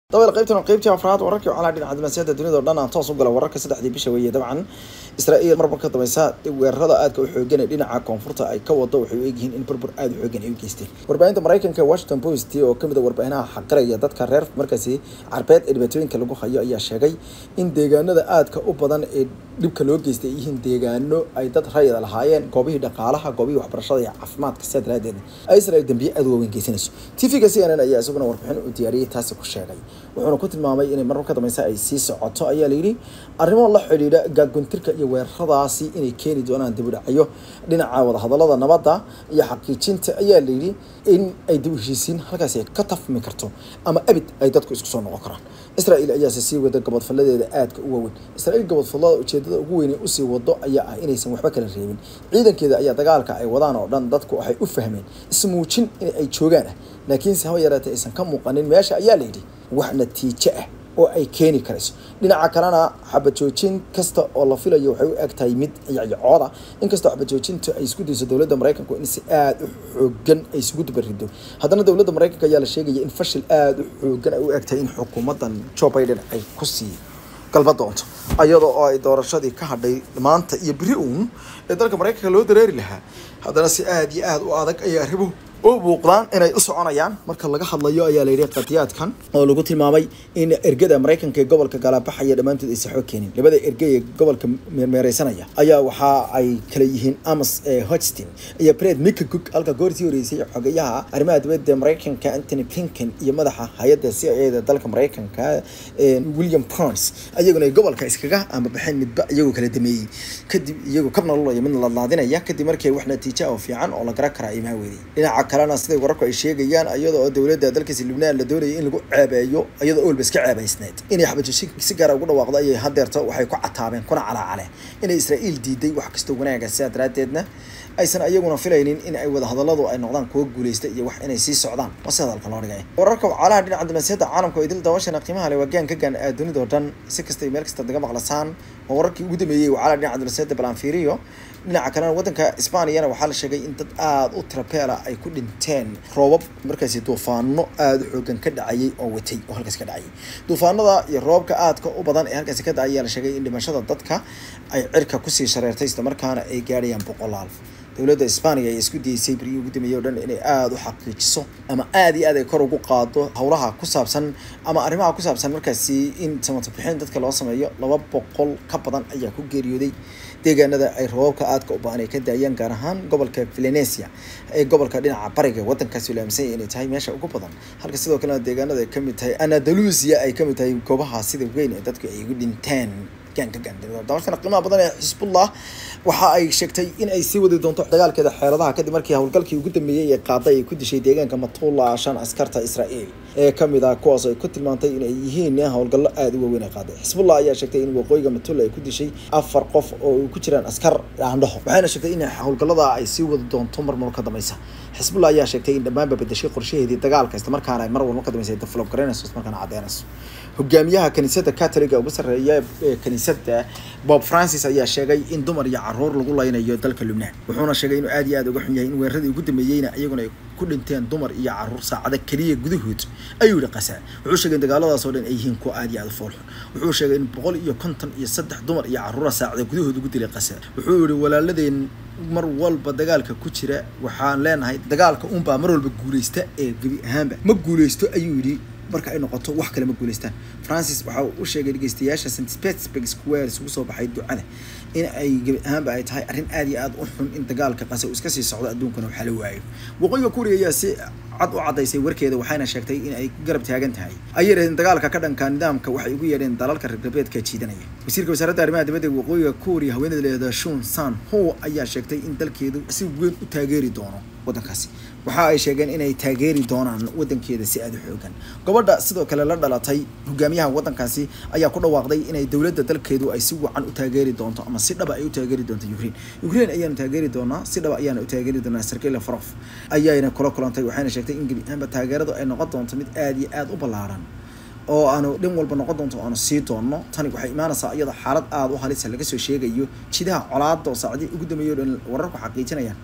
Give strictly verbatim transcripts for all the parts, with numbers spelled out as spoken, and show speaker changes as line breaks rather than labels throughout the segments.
طبعا قيبتنا قيبتي أفراد وركي على دين عدم سيادة الدنيا دورنا توصل قلا ورك سدح دي بشوية طبعا إسرائيل مرة كده مساء ورهذا آد كوحوجنا دين ع كونفورتا أي كوضو وحوجين إن بربر آد وحوجين أي كيستي وربعين تمريكان كواشنطن بوستي وكم ده وربعينها حقرية ضد كرر مركزي عربات اللي بتوين كلوجو خيا أي شيء إن ديجانا ده آد كأوبدان دب كلوج كيستي إن ديجانو أي ضد خيا الحياة قبيه دقالها قبيه وحبرشة عفمات كساد هذا إسرائيل دنبي أدو وين كيسينس تيفي كسي أنا أي أسبوعنا وربعين ودياري تاسك الشيء wuxuuna ku tilmaamay in marka dambaysa ay sii socoto ayaa la yiri arrimo la xiriira gaaguntirka iyo weeraradaasi inay keeni doonaan dib u dhacyo dhinaca wada hadallada nabadda iyo xaqiijinta ayaa la yiri in ay dib u heshiisiin halkaas ay ka tafmi karto ama abid ay dadku isku soo noqon karaan Israa'iil ayaa sii wada gabadh faladeeda aadka u weyn Israa'iil gabadh falada ujeedada ugu weyn ee u sii wado ayaa ah inaysan waxba kala reebin ciidankeeda ayaa dagaalka ay wadaan oo dhan dadku waxay u fahmeen ismuujin in ay joogaan laakiin si hawa yaraatay aysan ka muuqanin meesha ayaa la yiri wax natiijo ah oo ay keeni karayso dhinaca kalena xabad joojin kasta oo la filayo waxay u egtahay mid ciyacooda inkastoo xabad joojinta ay isku dayso dawladda Mareykanka in si aad u xoogan ay isugu dabarido haddana dawladda Mareykanka ayaa la sheegay in fashil aad u xoogan ay u egtahay in xukuumaddan Joe Biden ay ku sii galba doonto ayadoo ay doorashadii ka hadhay maanta iyo biri uun ee dalka Mareykanka loo dareeri lahaa haddana si aad iyo aad u adag ay arrimo oo buuqdaan inay u soconayaan marka laga hadlayo ayaa la yiri qadiyaadkan oo lagu tilmaamay in ergada Mareykanka ee gobolka Galaabaxaya dhamaantood ay saxo keenin labada ergay ee gobolka meermeeraysanaya ayaa waxa ay kala yihiin Amos Hochstein iyo Brett McCook halka goortii horeysay xogayaha arrimaha dibadda Mareykanka Anthony Blinken iyo madaxa hay'adda C I A da dalka Mareykanka William Burns ayaguna gobolka iskaga ama bixin midba iyagu kala dameeyay kadib iyagu kabna loo mid la laadinaya kadib markii wax natiijo oo fiican oo la garan kara ay maaweeyay dhinaca kalena sidii wararku ay sheegayaan ayadoo dawladda dalkaasi Lebanon la doonayay in lagu ceebeeyo ayadoo oo iska ceebaysneed inay xabadjoosin si gaar ah ugu dhawaaqday ay hadeerto waxay ku cataabeen kuna calaacale in Israa'iil diiday wax kasta wanaagga saadaradeedna aysan ayaguna filaynin in ay wada hadalladu ay noqdaan kuwa guuleysta iyo wax inay sii socdaan wasada halka loo dhigay wararka calaha dhinaca dibnaasiyada caalamka idil dawashana qiimaha leh wagaan ka gaan dunida oo dhan si kasta meel kasta daga maqlasaan wararkii ugu dambeeyay calaha dhinaca dibnaasiyada balanfiiriyo dhinaca kalena wadanka Isbaaniyana waxaa la sheegay in dad aad u tirapeela ay ku dhinteen roobab markaasi duufaano aad u xoogan ka dhacayay oo watay oo halkaas ka dhacay duufaanada iyo roobka aadka u badan ee halkaas ka dhacay la sheegay in dhimashada dadka ay cirka ku sii shareertay isla markaana ay gaarayaan boqolaal dawladda Isbaaniya ay isku daysay bari ugu dambeeyay oo dhan inay aad u xaqiijiso ama aad iyo aad ay kor ugu qaado hawlaha ku saabsan ama arrimaha ku saabsan markaasi in samata bixin dadka loo sameeyo laba boqol ka badan ayaa ku geeriyooday deegaanada ay roobka aadka u baahan ay ka daayaan gaar ahaan gobolka Valencia ee gobolka dhinaca bariga wadankaasi la aaminsan inay tahay meesha ugu badan halka sidoo kale deegaanada ay ka mid tahay Andalusia ay ka mid tahay goobaha sida weyn ee dadku ay ugu dhinteen كان كان دawashana qiimaha badan ee Hizbullah waxa ay sheegtay in ay sii wadi doonto dagaalkeeda xeeladaha kadib markii hawlgalkii ugu dambeeyay ee qaaday ay ku dishay deegaanka Matula shan askarta Israa'iil ee kamid ah kuwaas ay ku tilmaantay in ay yihiin hawlgallo aad u weyn ay qaaday Hizbullah ayaa sheegtay in waqooyiga Matula ay ku dishay afar qof oo ku jiraan askar aandhaho waxayna sheegtay in hawlgallada ay sii wadi doonto marmar ka dambaysa Hizbullah ayaa sheegtay in dhammaan bedeshay qorshaheedii dagaalka isla markaana ay mar walba ka dambeysay develop garanayso isla markaana cadeynayso hogaamiyaha kaniisadda Catholic ugu sareeya ee kaniisadda Pope Francis ayaa sheegay in dumar iyo caruur lagu laynayo dalka Lebanon wuxuuna sheegay in aad iyo aad uga xun yahay in weeraradii ugu dambeeyayna iyaguna ay ku dhinteen dumar iyo caruur saacada kaliya gudahood ayuu dhaqasaa wuxuu sheegay in dagaaladaas oo dhan ay yihiin kuwa aad iyo aad u fool wuxuu sheegay in boqol iyo konton iyo saddex dumar iyo caruur saacada gudahood ugu dilay qasaar wuxuu yiri walaaladeen mar walba dagaalka ku jira waxaan leenahay dagaalka uun baa mar walba guuleysta ee gabi ahaanba ma guuleysto ayuu yiri marka ay noqoto wax kale ma guuleystaan Francis waxa uu sheegay dhageystayaasha Saint Petersburg Square isugu soo baxay ducada in ay gabi ahaanba ay tahay arrin aad iyo aad u xun in dagaalka qasa uu iska sii socdo adduunkana waxa la waayo waqooyiga Kuuriya ayaa si cad u cadaysay warkeeda waxayna sheegtay in ay garab taagan tahay ay yiraahdeen dagaalka ka dhanka nidaamka waxay ugu yeedheen dalalka reer galbeedka jiidanaya wasiirka wasaaradda arrimaha dibadda waqooyiga Kuuriya haweeneyda leedahay Shun San Ho ayaa sheegtay in dalkeedu si weyn u taageeri doono wadankaasi waxa ay sheegeen inay taageeri doonaan wadankeeda si aad u xoogan gabadha sidoo kale la dhalatay hogaamiyaha wadankaasi ayaa ku dhawaaqday inay dawladda dalkeedu ay si wacan u taageeri doonto ama si dhab ah ay u taageeri doonto Ukraine Ukraine ayaan taageeri doonaa si dhab ah ayaan u taageeri doonaa Sergey Lavrov ayayna kula kulantay waxayna sheegtay in gabi ahaanba taageeradu ay noqon doonto mid aad iyo aad u ballaaran oo aanu dhin walba noqon doonto aanu sii doono tani waxay imaanaysaa iyada xaalad aad u halis laga soo sheegayo jidaha colaadda oo saacadii ugu dambeeyay dhan wararku xaqiijinayaan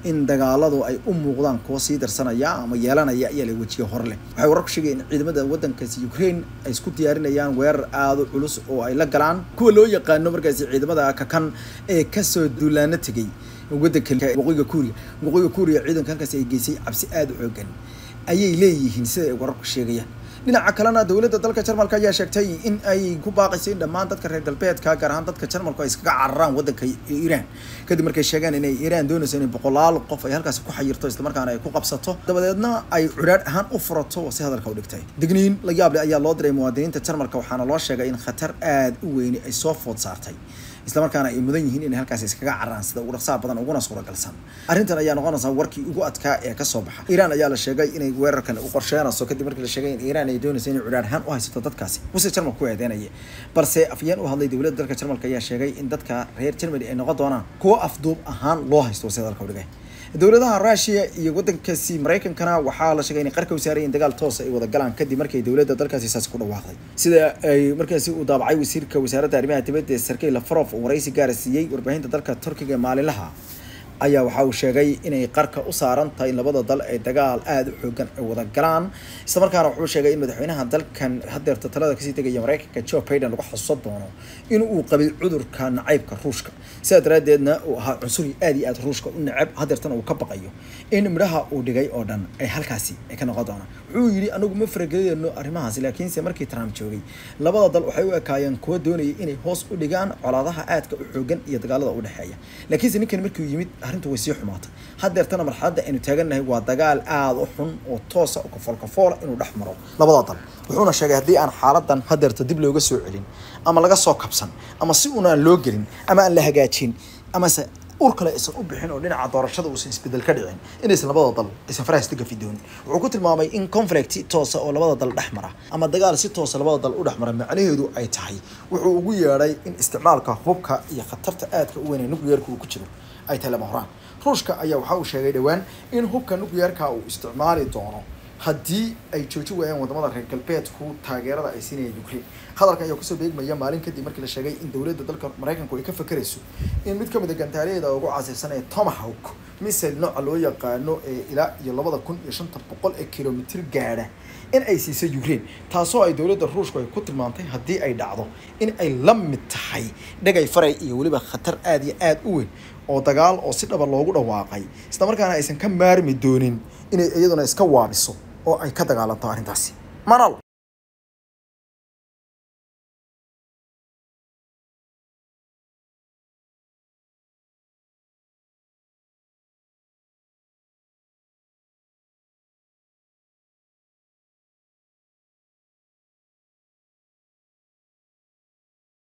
in dagaaladu ay u muuqdaan kuwa sii darsanaya ama yeelanaya ayaa la wajiyo hor leh waxay wararku sheegeen in ciidamada wadankaasi Ukraine ay isku diyaarinayaan weerar aad u culus oo ay la galaan kuwa loo yaqaano markaasi ciidamada ka kan ee ka soo duulaana tagay wadanka waqooyiga Kuuriya waqooyiga Kuuriya ciidankaasi ay geysay cabsi aad u xooggan ayay leeyihiin sida ay wararku sheegayaan dhinaca kalena dawladda dalka Jarmalka ayaa sheegtay in ay ku baaqayso in dhammaan dadka reer galbeedka gaar ahaan dadka Jarmalka ay iskaga cararaan wadanka Iran kadib markay sheegeen in Iran doonayso in boqolaal qof ay halkaas ku xayirto isla markaana ay ku qabsato dabadeedna ay curaad ahaan u furato si hadalka u dhigtay digniin la yaab leh ayaa loo diray muwaadiniinta Jarmalka waxaana loo sheegay in khatar aad u weyn ay soo food saartay isla markaana ay mudan yihiin in halkaas iskaga cararaan sida ugu dhaqsaha badan uguna suuragalsan arrintan ayaa noqonaysa warkii ugu adkaa ee ka soo baxa Iran ayaa la sheegay inay weerarkan u qorsheynayso kadib markii la sheegay in Iran ay doonayso inay curaad ahaan u haysato dadkaasi wasi Jarmalku ku eedeynaya balse afyeen u hadlay dawladda dalka Jarmalka ayaa sheegay in dadka reer Germany ay noqon doonaan kuwa afduub ahaan loo haysto sida dalka u dhigay dawladaha Russia iyo wadankaasi Mareykankana waxaa la sheegay in qarka u saareen dagaal toos ay wada galaan kadib markii dawladda dalkaasi saas ku dhawaaqday sida ay markaasi u daabacay wasiirka wasaaradda arrimaha dibadda ee Sergey Lavrov oo waraysi gaarsiiyay warbaahinta dalka Turkiga maalinlaha ayaa waxa uu sheegay inay qarka u saaran tahay labada dal ee dagaal aad u xoogan ay wada galaan isla markaana wuxuu sheegay in madaxweynaha dalkan hadeerta talada kasii tagay Mareykanka Joe Biden lagu xuso doono in uu qabay cudurka nacaybka Ruushka sida daraadeedna uu ahaa cunsuri aad iyo aad Ruushka u nacab hadeertana uu ka baqayo in midhaha uu dhigay oo dhan ay halkaasi ay ka noqon doonaan wuxuu yiri anigu ma farageeyno arrimahaas laakiin se markii Trump joogay labada dal waxay u ekaayeen kuwa doonayay inay hoos u dhigaan colaadaha aadka u xoogan iyo dagaalada u dhaxeeya laakiin se ninkan markii uu yimid arrintu way sii xumaatay hadeertana marxaladda aynu taaganahay waa dagaal aad u xun oo toos ah oo kafal kafal inuu dhax maro labada dal wuxuuna sheegay hadii aan xaaladan hadeerta dib looga soo celin ama laga soo kabsan ama si una loo gelin ama aan la hagaajin ama se ur kale aysan u bixin oo dhinaca doorashada uu isbedel ka dhicin inaysan labada dal aysan faraasta ka fidoon wuxuu ku tilmaamay in conflict toos ah oo labada dal dhaxmara ama dagaal si toos ah labada dal u dhaxmara macnaheedu ay tahay wuxuu ugu yeeray in isticmaalka hubka iyo khatarta aadka u weyn ee nuclear-ku uu ku jiro ay tahay lama horaan Ruushka ayaa waxa uu sheegay dhawaan in hubka nuclear-ka uu isticmaali doono haddii ay jooji waayaan wadamada reer galbeedku taageerada ay siinayaan Ukraine hadalka ayaa ku soo beegmaya maalin kadib markii la sheegay in dawladda dalka Mareykanku ay ka fakarayso in mid ka mid ah gantaariyada ugu caasisan ee Tomahawk missile nooca loo yaqaano ee ilaa iyo laba kun iyo shan boqol ee kilomitir gaadha in ay siisay Ukraine taasoo ay dawladda Ruushku ay ku tilmaantay haddii ay dhacdo in ay la mid tahay dhagay faray iyo waliba khatar aad iyo aad u weyn oo dagaal oo si dhaba loogu dhawaaqay isla markaana aysan ka maarmi doonin inay iyaduna iska waabiso oo ay ka dagaalanto arrintaasi manal